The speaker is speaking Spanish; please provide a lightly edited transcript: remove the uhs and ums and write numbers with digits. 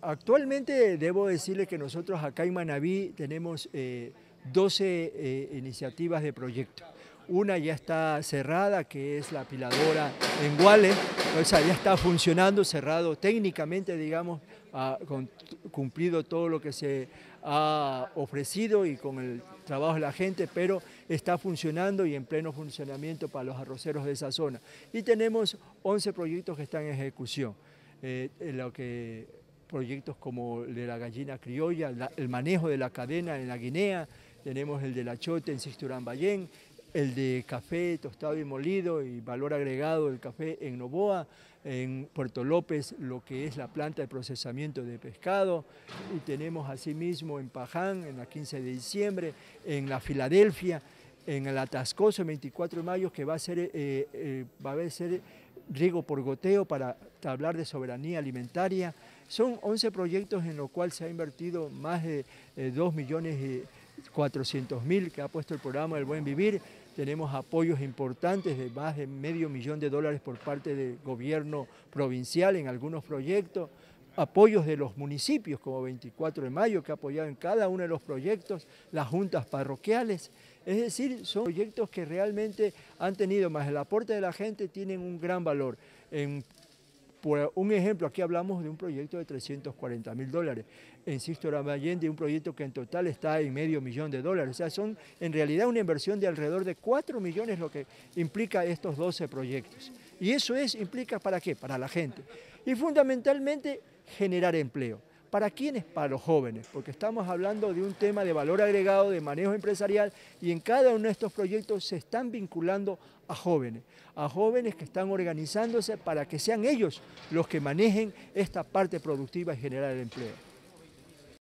Actualmente debo decirle que nosotros acá en Manabí tenemos 12 iniciativas de proyecto. Una ya está cerrada, que es la apiladora en Guale, o sea, ya está funcionando, cerrado técnicamente, digamos, cumplido todo lo que se ha ofrecido y con el trabajo de la gente, pero está funcionando y en pleno funcionamiento para los arroceros de esa zona. Y tenemos 11 proyectos que están en ejecución. Proyectos como el de la gallina criolla, el manejo de la cadena en la Guinea, tenemos el del achote en Sixturambayén, el de café tostado y molido y valor agregado del café en Noboa, en Puerto López lo que es la planta de procesamiento de pescado, y tenemos asimismo en Paján, en la 15 de diciembre, en la Filadelfia, en el Atascoso, el 24 de mayo, que va a ser riego por goteo para hablar de soberanía alimentaria. Son 11 proyectos en los cuales se ha invertido más de 2.400.000 que ha puesto el programa del Buen Vivir. Tenemos apoyos importantes de más de $500.000 por parte del gobierno provincial en algunos proyectos, apoyos de los municipios como 24 de mayo que ha apoyado en cada uno de los proyectos, las juntas parroquiales. Es decir, son proyectos que realmente han tenido, más el aporte de la gente, tienen un gran valor. Por un ejemplo, aquí hablamos de un proyecto de $340.000. En Sixturambayén, de un proyecto que en total está en $500.000. O sea, son en realidad una inversión de alrededor de 4 millones lo que implica estos 12 proyectos. Y eso implica ¿para qué? Para la gente. Y fundamentalmente generar empleo. ¿Para quiénes? Para los jóvenes, porque estamos hablando de un tema de valor agregado, de manejo empresarial, y en cada uno de estos proyectos se están vinculando a jóvenes que están organizándose para que sean ellos los que manejen esta parte productiva y generar el empleo.